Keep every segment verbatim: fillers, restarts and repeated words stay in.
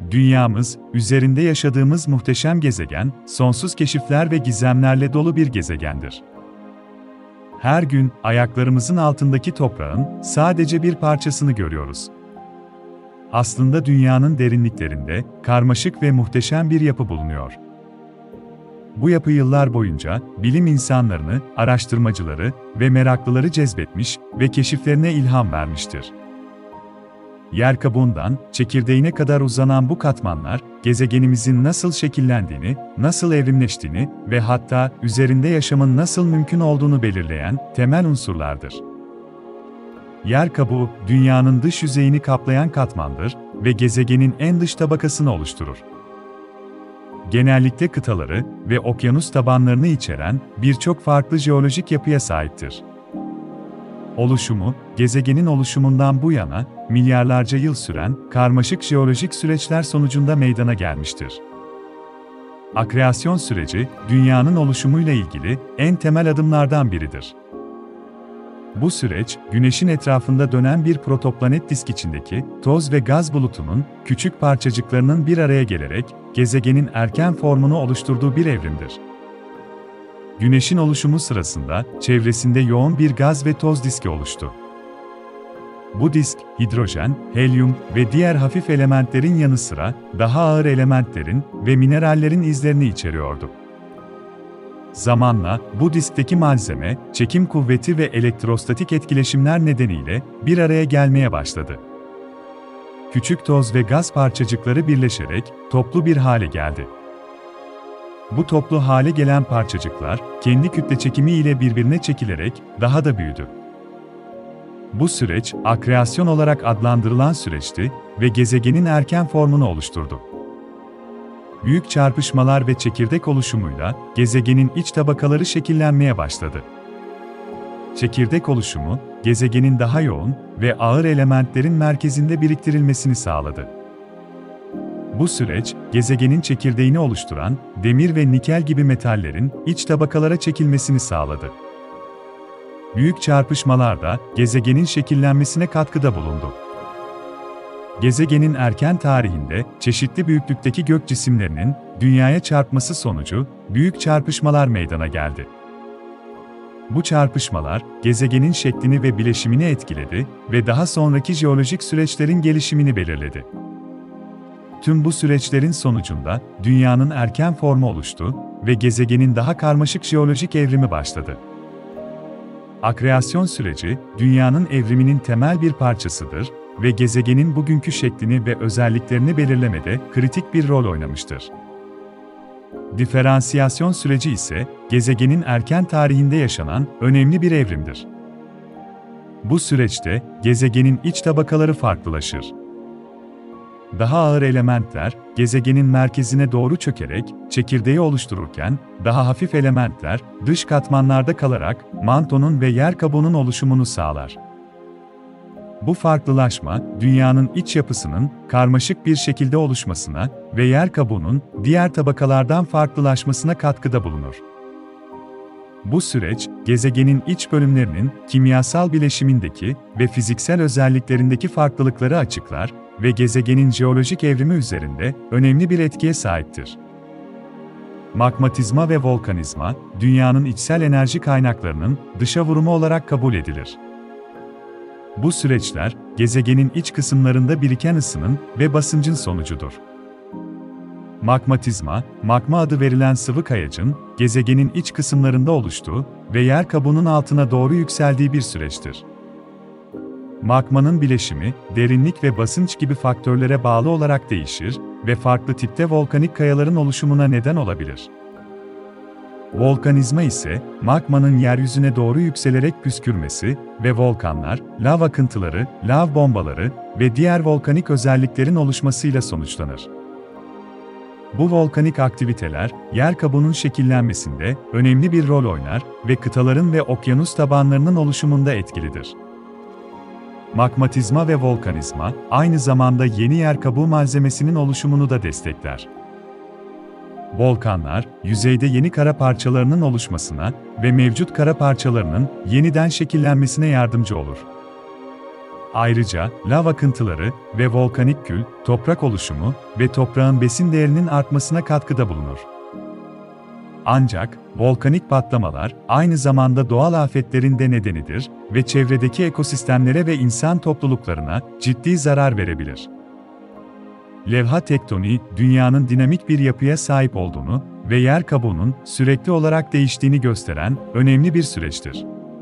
Dünyamız, üzerinde yaşadığımız muhteşem gezegen, sonsuz keşifler ve gizemlerle dolu bir gezegendir. Her gün, ayaklarımızın altındaki toprağın sadece bir parçasını görüyoruz. Aslında dünyanın derinliklerinde, karmaşık ve muhteşem bir yapı bulunuyor. Bu yapı yıllar boyunca, bilim insanlarını, araştırmacıları ve meraklıları cezbetmiş ve keşiflerine ilham vermiştir. Yer kabuğundan, çekirdeğine kadar uzanan bu katmanlar, gezegenimizin nasıl şekillendiğini, nasıl evrimleştiğini ve hatta üzerinde yaşamın nasıl mümkün olduğunu belirleyen temel unsurlardır. Yer kabuğu, dünyanın dış yüzeyini kaplayan katmandır ve gezegenin en dış tabakasını oluşturur. Genellikle kıtaları ve okyanus tabanlarını içeren birçok farklı jeolojik yapıya sahiptir. Oluşumu, gezegenin oluşumundan bu yana, milyarlarca yıl süren karmaşık jeolojik süreçler sonucunda meydana gelmiştir. Akreasyon süreci, dünyanın oluşumuyla ilgili en temel adımlardan biridir. Bu süreç, Güneş'in etrafında dönen bir protoplanet disk içindeki toz ve gaz bulutunun küçük parçacıklarının bir araya gelerek gezegenin erken formunu oluşturduğu bir evrimdir. Güneş'in oluşumu sırasında çevresinde yoğun bir gaz ve toz diski oluştu. Bu disk, hidrojen, helyum ve diğer hafif elementlerin yanı sıra daha ağır elementlerin ve minerallerin izlerini içeriyordu. Zamanla, bu diskteki malzeme, çekim kuvveti ve elektrostatik etkileşimler nedeniyle bir araya gelmeye başladı. Küçük toz ve gaz parçacıkları birleşerek toplu bir hale geldi. Bu toplu hale gelen parçacıklar, kendi kütle çekimi ile birbirine çekilerek daha da büyüdü. Bu süreç, akreasyon olarak adlandırılan süreçti ve gezegenin erken formunu oluşturdu. Büyük çarpışmalar ve çekirdek oluşumuyla gezegenin iç tabakaları şekillenmeye başladı. Çekirdek oluşumu, gezegenin daha yoğun ve ağır elementlerin merkezinde biriktirilmesini sağladı. Bu süreç, gezegenin çekirdeğini oluşturan demir ve nikel gibi metallerin iç tabakalara çekilmesini sağladı. Büyük çarpışmalar da gezegenin şekillenmesine katkıda bulundu. Gezegenin erken tarihinde çeşitli büyüklükteki gök cisimlerinin Dünya'ya çarpması sonucu büyük çarpışmalar meydana geldi. Bu çarpışmalar gezegenin şeklini ve bileşimini etkiledi ve daha sonraki jeolojik süreçlerin gelişimini belirledi. Tüm bu süreçlerin sonucunda Dünya'nın erken formu oluştu ve gezegenin daha karmaşık jeolojik evrimi başladı. Akreasyon süreci, Dünya'nın evriminin temel bir parçasıdır ve gezegenin bugünkü şeklini ve özelliklerini belirlemede kritik bir rol oynamıştır. Diferansiyasyon süreci ise, gezegenin erken tarihinde yaşanan önemli bir evrimdir. Bu süreçte, gezegenin iç tabakaları farklılaşır. Daha ağır elementler, gezegenin merkezine doğru çökerek çekirdeği oluştururken, daha hafif elementler, dış katmanlarda kalarak mantonun ve yer kabuğunun oluşumunu sağlar. Bu farklılaşma, Dünya'nın iç yapısının karmaşık bir şekilde oluşmasına ve yer kabuğunun diğer tabakalardan farklılaşmasına katkıda bulunur. Bu süreç, gezegenin iç bölümlerinin kimyasal bileşimindeki ve fiziksel özelliklerindeki farklılıkları açıklar ve gezegenin jeolojik evrimi üzerinde önemli bir etkiye sahiptir. Magmatizma ve volkanizma, Dünya'nın içsel enerji kaynaklarının dışa vurumu olarak kabul edilir. Bu süreçler, gezegenin iç kısımlarında biriken ısının ve basıncın sonucudur. Magmatizma, magma adı verilen sıvı kayacın, gezegenin iç kısımlarında oluştuğu ve yer kabuğunun altına doğru yükseldiği bir süreçtir. Magmanın bileşimi, derinlik ve basınç gibi faktörlere bağlı olarak değişir ve farklı tipte volkanik kayaların oluşumuna neden olabilir. Volkanizma ise, magmanın yeryüzüne doğru yükselerek püskürmesi ve volkanlar, lav akıntıları, lav bombaları ve diğer volkanik özelliklerin oluşmasıyla sonuçlanır. Bu volkanik aktiviteler, yer kabuğunun şekillenmesinde önemli bir rol oynar ve kıtaların ve okyanus tabanlarının oluşumunda etkilidir. Magmatizma ve volkanizma, aynı zamanda yeni yer kabuğu malzemesinin oluşumunu da destekler. Volkanlar, yüzeyde yeni kara parçalarının oluşmasına ve mevcut kara parçalarının yeniden şekillenmesine yardımcı olur. Ayrıca, lav akıntıları ve volkanik kül, toprak oluşumu ve toprağın besin değerinin artmasına katkıda bulunur. Ancak, volkanik patlamalar, aynı zamanda doğal afetlerin de nedenidir ve çevredeki ekosistemlere ve insan topluluklarına ciddi zarar verebilir. Levha tektoniği, dünyanın dinamik bir yapıya sahip olduğunu ve yer kabuğunun sürekli olarak değiştiğini gösteren önemli bir süreçtir.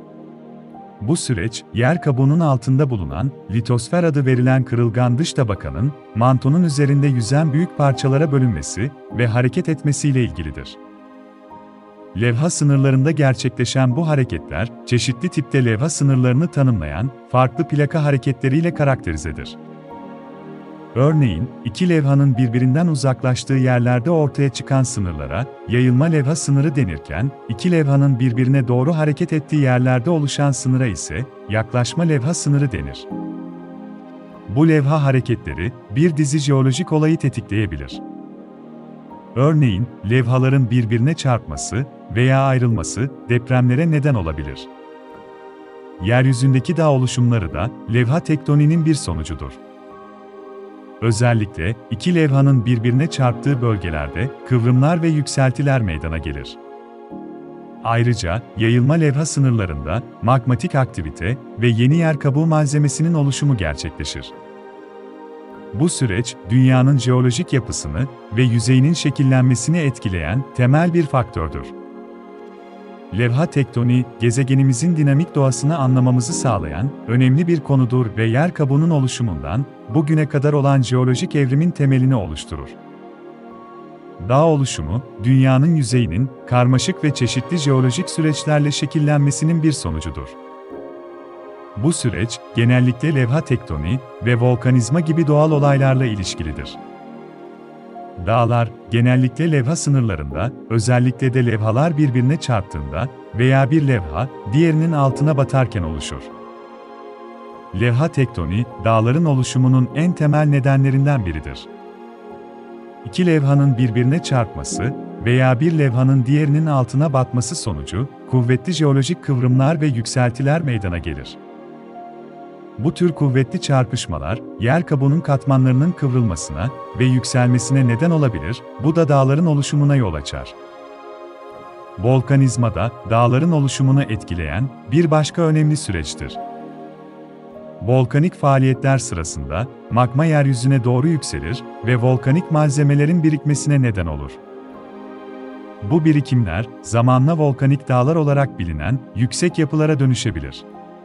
Bu süreç, yer kabuğunun altında bulunan litosfer adı verilen kırılgan dış tabakanın mantonun üzerinde yüzen büyük parçalara bölünmesi ve hareket etmesiyle ilgilidir. Levha sınırlarında gerçekleşen bu hareketler, çeşitli tipte levha sınırlarını tanımlayan farklı plaka hareketleriyle karakterizedir. Örneğin, iki levhanın birbirinden uzaklaştığı yerlerde ortaya çıkan sınırlara yayılma levha sınırı denirken, iki levhanın birbirine doğru hareket ettiği yerlerde oluşan sınıra ise yaklaşma levha sınırı denir. Bu levha hareketleri bir dizi jeolojik olayı tetikleyebilir. Örneğin, levhaların birbirine çarpması veya ayrılması depremlere neden olabilir. Yeryüzündeki dağ oluşumları da levha tektoniğinin bir sonucudur. Özellikle, iki levhanın birbirine çarptığı bölgelerde kıvrımlar ve yükseltiler meydana gelir. Ayrıca, yayılma levha sınırlarında magmatik aktivite ve yeni yer kabuğu malzemesinin oluşumu gerçekleşir. Bu süreç, dünyanın jeolojik yapısını ve yüzeyinin şekillenmesini etkileyen temel bir faktördür. Levha tektoniği, gezegenimizin dinamik doğasını anlamamızı sağlayan önemli bir konudur ve yer kabuğunun oluşumundan bugüne kadar olan jeolojik evrimin temelini oluşturur. Dağ oluşumu, dünyanın yüzeyinin karmaşık ve çeşitli jeolojik süreçlerle şekillenmesinin bir sonucudur. Bu süreç, genellikle levha tektoniği ve volkanizma gibi doğal olaylarla ilişkilidir. Dağlar, genellikle levha sınırlarında, özellikle de levhalar birbirine çarptığında veya bir levha, diğerinin altına batarken oluşur. Levha tektoniği, dağların oluşumunun en temel nedenlerinden biridir. İki levhanın birbirine çarpması veya bir levhanın diğerinin altına batması sonucu, kuvvetli jeolojik kıvrımlar ve yükseltiler meydana gelir. Bu tür kuvvetli çarpışmalar, yer kabuğunun katmanlarının kıvrılmasına ve yükselmesine neden olabilir, bu da dağların oluşumuna yol açar. Volkanizma da, dağların oluşumunu etkileyen bir başka önemli süreçtir. Volkanik faaliyetler sırasında, magma yeryüzüne doğru yükselir ve volkanik malzemelerin birikmesine neden olur. Bu birikimler, zamanla volkanik dağlar olarak bilinen yüksek yapılara dönüşebilir.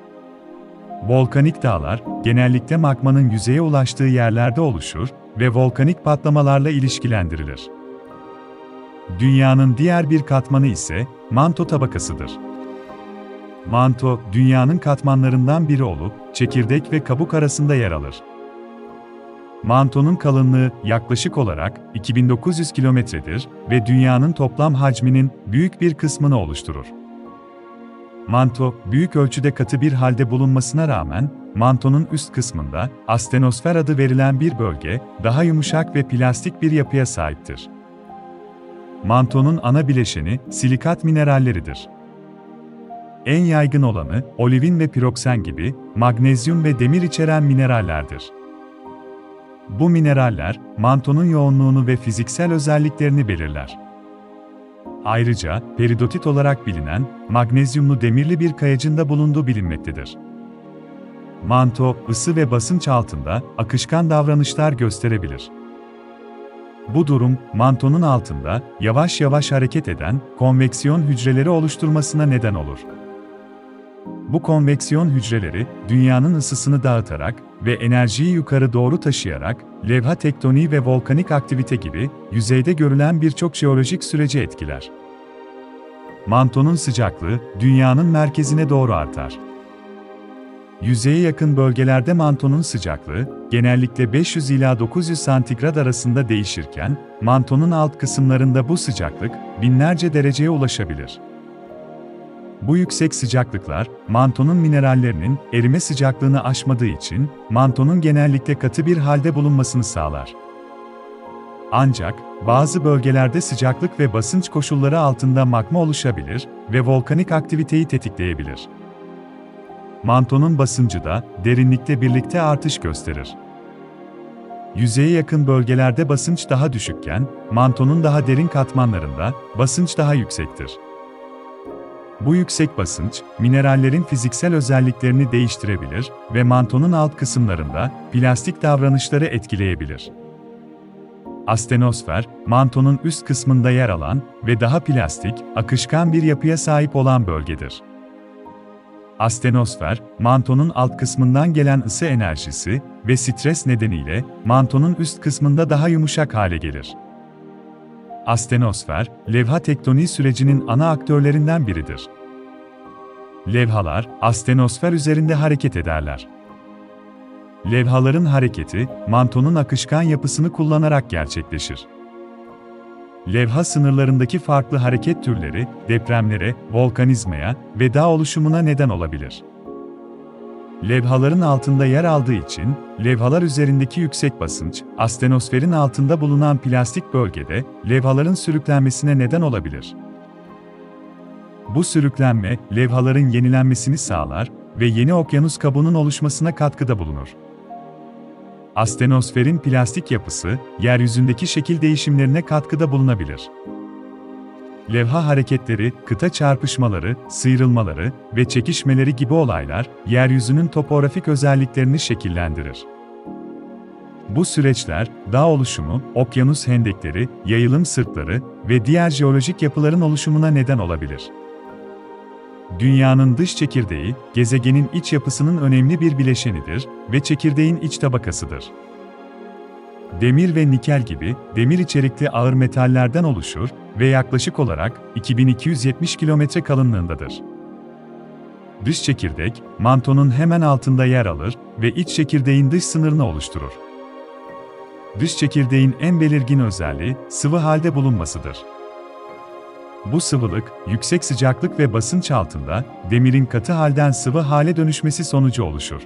Volkanik dağlar, genellikle magmanın yüzeye ulaştığı yerlerde oluşur ve volkanik patlamalarla ilişkilendirilir. Dünyanın diğer bir katmanı ise manto tabakasıdır. Manto, dünyanın katmanlarından biri olup, çekirdek ve kabuk arasında yer alır. Mantonun kalınlığı yaklaşık olarak iki bin dokuz yüz kilometredir ve dünyanın toplam hacminin büyük bir kısmını oluşturur. Manto, büyük ölçüde katı bir halde bulunmasına rağmen, mantonun üst kısmında, astenosfer adı verilen bir bölge, daha yumuşak ve plastik bir yapıya sahiptir. Mantonun ana bileşeni, silikat mineralleridir. En yaygın olanı, olivin ve piroksen gibi, magnezyum ve demir içeren minerallerdir. Bu mineraller, mantonun yoğunluğunu ve fiziksel özelliklerini belirler. Ayrıca, peridotit olarak bilinen, magnezyumlu demirli bir kayacında bulunduğu bilinmektedir. Manto, ısı ve basınç altında akışkan davranışlar gösterebilir. Bu durum, mantonun altında yavaş yavaş hareket eden konveksiyon hücreleri oluşturmasına neden olur. Bu konveksiyon hücreleri, dünyanın ısısını dağıtarak ve enerjiyi yukarı doğru taşıyarak, levha tektoniği ve volkanik aktivite gibi yüzeyde görülen birçok jeolojik süreci etkiler. Mantonun sıcaklığı, dünyanın merkezine doğru artar. Yüzeye yakın bölgelerde mantonun sıcaklığı, genellikle beş yüz ila dokuz yüz santigrat arasında değişirken, mantonun alt kısımlarında bu sıcaklık, binlerce dereceye ulaşabilir. Bu yüksek sıcaklıklar, mantonun minerallerinin erime sıcaklığını aşmadığı için, mantonun genellikle katı bir halde bulunmasını sağlar. Ancak, bazı bölgelerde sıcaklık ve basınç koşulları altında magma oluşabilir ve volkanik aktiviteyi tetikleyebilir. mantonun basıncı da derinlikle birlikte artış gösterir. Yüzeye yakın bölgelerde basınç daha düşükken, mantonun daha derin katmanlarında basınç daha yüksektir. Bu yüksek basınç, minerallerin fiziksel özelliklerini değiştirebilir ve mantonun alt kısımlarında plastik davranışları etkileyebilir. Astenosfer, mantonun üst kısmında yer alan ve daha plastik, akışkan bir yapıya sahip olan bölgedir. Astenosfer, mantonun alt kısmından gelen ısı enerjisi ve stres nedeniyle mantonun üst kısmında daha yumuşak hale gelir. Astenosfer, levha tektoniği sürecinin ana aktörlerinden biridir. Levhalar, astenosfer üzerinde hareket ederler. Levhaların hareketi, mantonun akışkan yapısını kullanarak gerçekleşir. Levha sınırlarındaki farklı hareket türleri, depremlere, volkanizmaya ve dağ oluşumuna neden olabilir. Levhaların altında yer aldığı için, levhalar üzerindeki yüksek basınç, astenosferin altında bulunan plastik bölgede, levhaların sürüklenmesine neden olabilir. Bu sürüklenme, levhaların yenilenmesini sağlar ve yeni okyanus kabuğunun oluşmasına katkıda bulunur. Astenosferin plastik yapısı, yeryüzündeki şekil değişimlerine katkıda bulunabilir. Levha hareketleri, kıta çarpışmaları, sıyrılmaları ve çekişmeleri gibi olaylar, yeryüzünün topografik özelliklerini şekillendirir. Bu süreçler, dağ oluşumu, okyanus hendekleri, yayılım sırtları ve diğer jeolojik yapıların oluşumuna neden olabilir. Dünyanın dış çekirdeği, gezegenin iç yapısının önemli bir bileşenidir ve çekirdeğin iç tabakasıdır. Demir ve nikel gibi demir içerikli ağır metallerden oluşur ve yaklaşık olarak iki bin iki yüz yetmiş kilometre kalınlığındadır. Dış çekirdek, mantonun hemen altında yer alır ve iç çekirdeğin dış sınırını oluşturur. Dış çekirdeğin en belirgin özelliği, sıvı halde bulunmasıdır. Bu sıvılık, yüksek sıcaklık ve basınç altında, demirin katı halden sıvı hale dönüşmesi sonucu oluşur.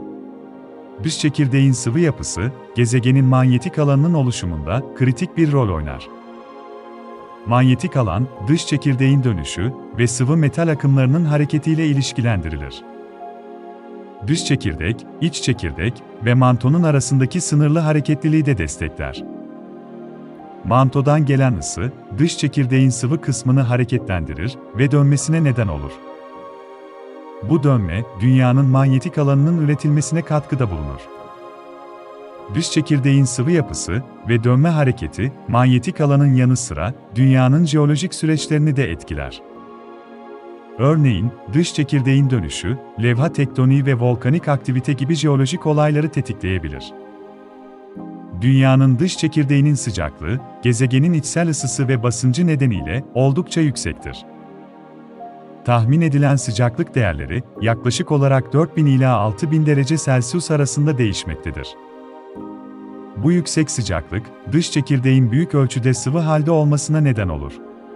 Dış çekirdeğin sıvı yapısı, gezegenin manyetik alanının oluşumunda kritik bir rol oynar. Manyetik alan, dış çekirdeğin dönüşü ve sıvı metal akımlarının hareketiyle ilişkilendirilir. Dış çekirdek, iç çekirdek ve mantonun arasındaki sınırlı hareketliliği de destekler. Mantodan gelen ısı, dış çekirdeğin sıvı kısmını hareketlendirir ve dönmesine neden olur. Bu dönme, dünyanın manyetik alanının üretilmesine katkıda bulunur. Dış çekirdeğin sıvı yapısı ve dönme hareketi, manyetik alanın yanı sıra dünyanın jeolojik süreçlerini de etkiler. Örneğin, dış çekirdeğin dönüşü, levha tektoniği ve volkanik aktivite gibi jeolojik olayları tetikleyebilir. Dünyanın dış çekirdeğinin sıcaklığı, gezegenin içsel ısısı ve basıncı nedeniyle oldukça yüksektir. Tahmin edilen sıcaklık değerleri, yaklaşık olarak dört bin ila altı bin derece Celsius arasında değişmektedir. Bu yüksek sıcaklık, dış çekirdeğin büyük ölçüde sıvı halde olmasına neden olur.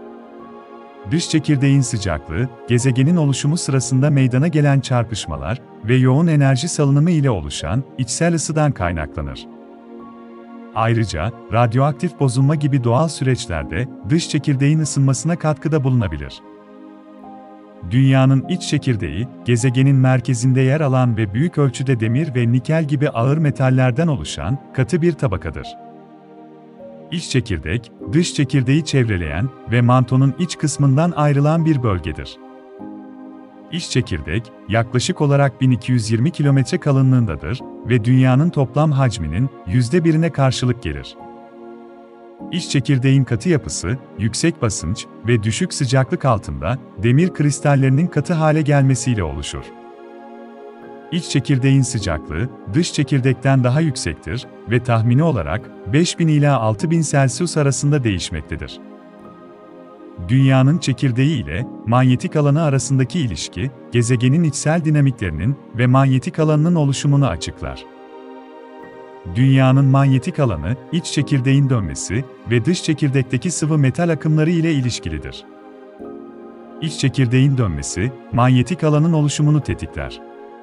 Dış çekirdeğin sıcaklığı, gezegenin oluşumu sırasında meydana gelen çarpışmalar ve yoğun enerji salınımı ile oluşan içsel ısıdan kaynaklanır. Ayrıca, radyoaktif bozulma gibi doğal süreçlerde dış çekirdeğin ısınmasına katkıda bulunabilir. Dünyanın iç çekirdeği, gezegenin merkezinde yer alan ve büyük ölçüde demir ve nikel gibi ağır metallerden oluşan katı bir tabakadır. İç çekirdek, dış çekirdeği çevreleyen ve mantonun iç kısmından ayrılan bir bölgedir. İç çekirdek, yaklaşık olarak bin iki yüz yirmi kilometre kalınlığındadır ve dünyanın toplam hacminin yüzde birine karşılık gelir. İç çekirdeğin katı yapısı, yüksek basınç ve düşük sıcaklık altında demir kristallerinin katı hale gelmesiyle oluşur. İç çekirdeğin sıcaklığı, dış çekirdekten daha yüksektir ve tahmini olarak beş bin ila altı bin Celsius arasında değişmektedir. Dünyanın çekirdeği ile manyetik alanı arasındaki ilişki, gezegenin içsel dinamiklerinin ve manyetik alanının oluşumunu açıklar. Dünyanın manyetik alanı, iç çekirdeğin dönmesi ve dış çekirdekteki sıvı metal akımları ile ilişkilidir. İç çekirdeğin dönmesi, manyetik alanın oluşumunu tetikler.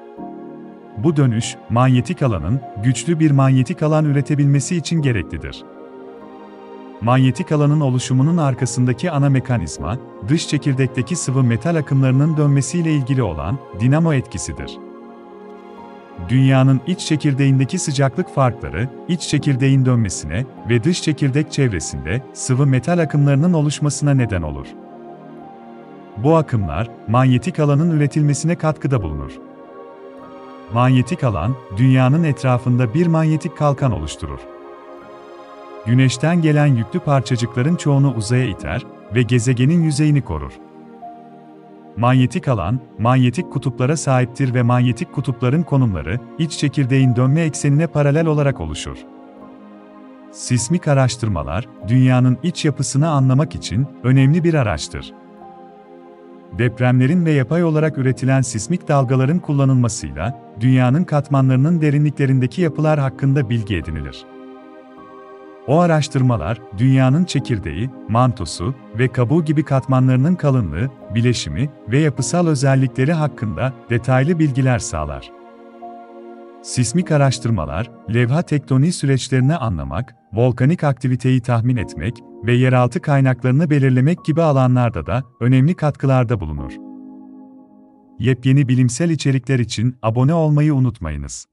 Bu dönüş, manyetik alanın güçlü bir manyetik alan üretebilmesi için gereklidir. Manyetik alanın oluşumunun arkasındaki ana mekanizma, dış çekirdekteki sıvı metal akımlarının dönmesiyle ilgili olan dinamo etkisidir. Dünyanın iç çekirdeğindeki sıcaklık farkları, iç çekirdeğin dönmesine ve dış çekirdek çevresinde sıvı metal akımlarının oluşmasına neden olur. Bu akımlar, manyetik alanın üretilmesine katkıda bulunur. Manyetik alan, Dünya'nın etrafında bir manyetik kalkan oluşturur. Güneşten gelen yüklü parçacıkların çoğunu uzaya iter ve gezegenin yüzeyini korur. Manyetik alan, manyetik kutuplara sahiptir ve manyetik kutupların konumları, iç çekirdeğin dönme eksenine paralel olarak oluşur. Sismik araştırmalar, Dünya'nın iç yapısını anlamak için önemli bir araçtır. Depremlerin ve yapay olarak üretilen sismik dalgaların kullanılmasıyla, Dünya'nın katmanlarının derinliklerindeki yapılar hakkında bilgi edinilir. O araştırmalar, Dünya'nın çekirdeği, mantosu ve kabuğu gibi katmanlarının kalınlığı, bileşimi ve yapısal özellikleri hakkında detaylı bilgiler sağlar. Sismik araştırmalar, levha tektoniği süreçlerini anlamak, volkanik aktiviteyi tahmin etmek ve yeraltı kaynaklarını belirlemek gibi alanlarda da önemli katkılarda bulunur. Yepyeni bilimsel içerikler için abone olmayı unutmayınız.